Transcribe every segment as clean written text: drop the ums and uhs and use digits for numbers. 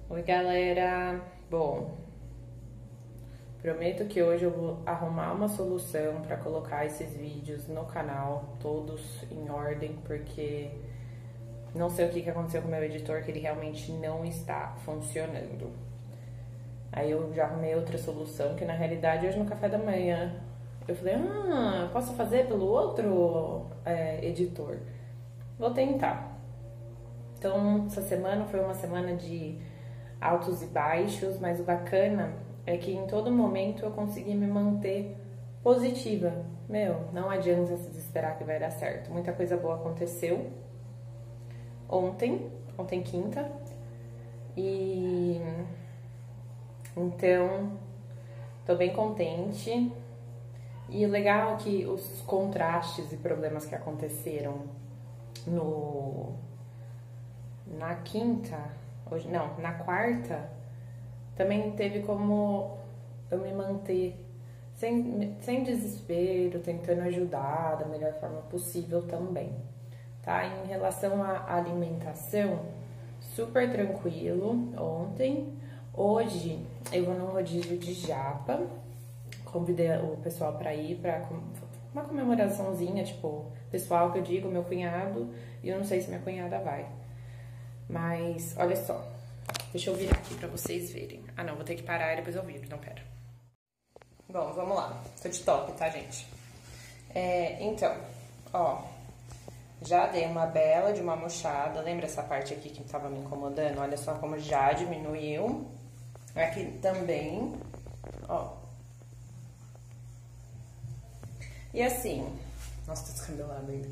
Oi, galera. Bom, prometo que hoje eu vou arrumar uma solução para colocar esses vídeos no canal, todos em ordem, porque não sei o que aconteceu com o meu editor, que ele realmente não está funcionando. Aí eu já arrumei outra solução, que na realidade hoje no café da manhã eu falei, posso fazer pelo outro editor? Vou tentar. Então, essa semana foi uma semana de altos e baixos, mas o bacana é que em todo momento eu consegui me manter positiva. Não adianta se desesperar que vai dar certo. Muita coisa boa aconteceu ontem quinta, e então tô bem contente. E o legal é que os contrastes e problemas que aconteceram na quinta, hoje não, na quarta, também teve como eu me manter sem desespero, tentando ajudar da melhor forma possível também, tá? Em relação à alimentação, super tranquilo ontem. Hoje eu vou num rodízio de japa, convidei o pessoal para ir para uma comemoraçãozinha, tipo, pessoal que eu digo, meu cunhado, e eu não sei se minha cunhada vai. Mas, olha só, deixa eu virar aqui pra vocês verem. Ah, não, vou ter que parar e depois eu viro, então pera. Bom, vamos lá. Tô de top, tá, gente? Então, ó, já dei uma bela de uma mochada. Lembra essa parte aqui que tava me incomodando? Olha só como já diminuiu. Aqui também, ó. E assim, nossa, tá descambelado ainda.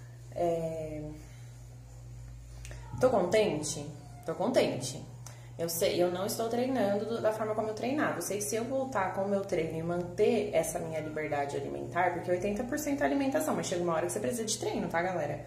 Tô contente? Tô contente. Eu sei, eu não estou treinando da forma como eu treinava. Eu sei que se eu voltar com o meu treino e manter essa minha liberdade alimentar, porque 80% é alimentação, mas chega uma hora que você precisa de treino, tá, galera?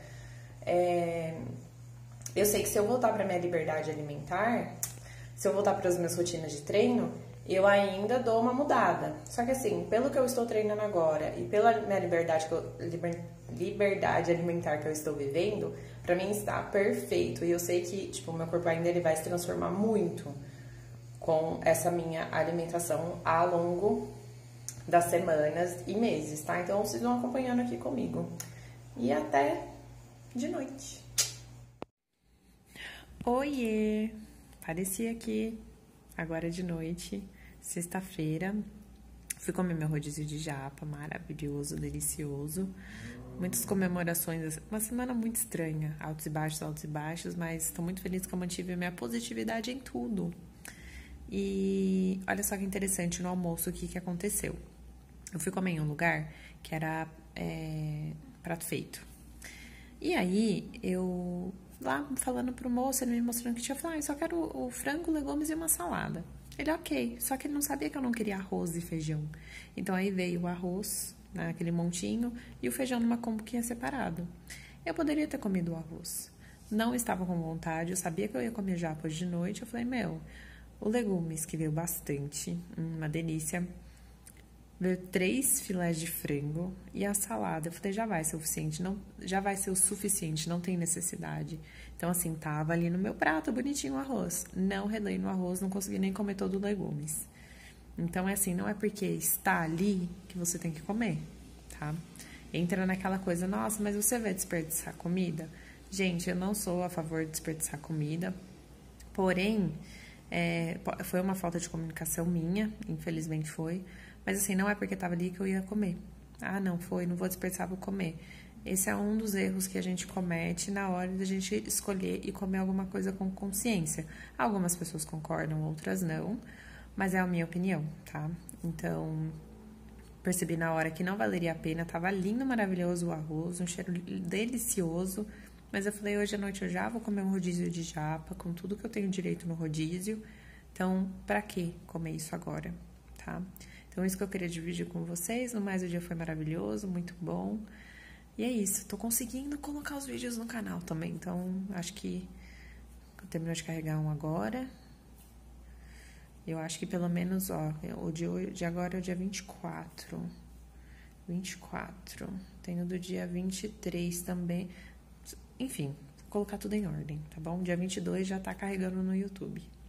Eu sei que se eu voltar pra minha liberdade alimentar, se eu voltar para as minhas rotinas de treino, eu ainda dou uma mudada. Só que assim, pelo que eu estou treinando agora e pela minha liberdade alimentar que eu estou vivendo, pra mim está perfeito. E eu sei que, tipo, o meu corpo ainda ele vai se transformar muito com essa minha alimentação ao longo das semanas e meses, tá? Então vocês vão acompanhando aqui comigo. E até de noite. Oiê! Apareci aqui agora de noite, sexta-feira. Fui comer meu rodízio de japa, maravilhoso, delicioso. Muitas comemorações, uma semana muito estranha, altos e baixos, mas estou muito feliz que eu mantive a minha positividade em tudo. E olha só que interessante, no almoço, o que aconteceu? Eu fui comer em um lugar que era prato feito. E aí, eu lá falando pro moço, ele me mostrando que tinha, eu falei, eu só quero o frango, legumes e uma salada. Ele, ok, só que ele não sabia que eu não queria arroz e feijão. Então aí veio o arroz, naquele montinho, e o feijão numa comboquinha separado. Eu poderia ter comido o arroz. Não estava com vontade, eu sabia que eu ia comer japa hoje de noite. Eu falei, o legumes, que veio bastante, uma delícia. Veio 3 filés de frango e a salada. Eu falei, já vai ser o suficiente, não tem necessidade. Então, assim, tava ali no meu prato, bonitinho o arroz. Não relei no arroz, não consegui nem comer todo o legumes. Então, não é porque está ali que você tem que comer, tá? Entra naquela coisa, nossa, mas você vai desperdiçar comida? Gente, eu não sou a favor de desperdiçar comida, porém, foi uma falta de comunicação minha, infelizmente foi. Mas assim, não é porque tava ali que eu ia comer. Ah, não vou desperdiçar, vou comer. Esse é um dos erros que a gente comete na hora da gente escolher e comer alguma coisa com consciência. Algumas pessoas concordam, outras não, mas é a minha opinião, tá? Então, percebi na hora que não valeria a pena, tava lindo, maravilhoso o arroz, um cheiro delicioso, mas eu falei, hoje à noite eu já vou comer um rodízio de japa, com tudo que eu tenho direito no rodízio, então, pra que comer isso agora, tá? Então, isso que eu queria dividir com vocês. No mais, o dia foi maravilhoso, muito bom. E é isso. Tô conseguindo colocar os vídeos no canal também. Então, acho que eu termino de carregar um agora. Eu acho que pelo menos, o de agora é o dia 24. 24. Tenho do dia 23 também. Enfim, vou colocar tudo em ordem, tá bom? Dia 22 já tá carregando no YouTube.